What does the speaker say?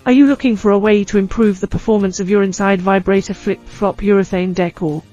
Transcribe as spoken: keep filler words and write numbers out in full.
Are you looking for a way to improve the performance of your inside vibrator flip-flop urethane decor?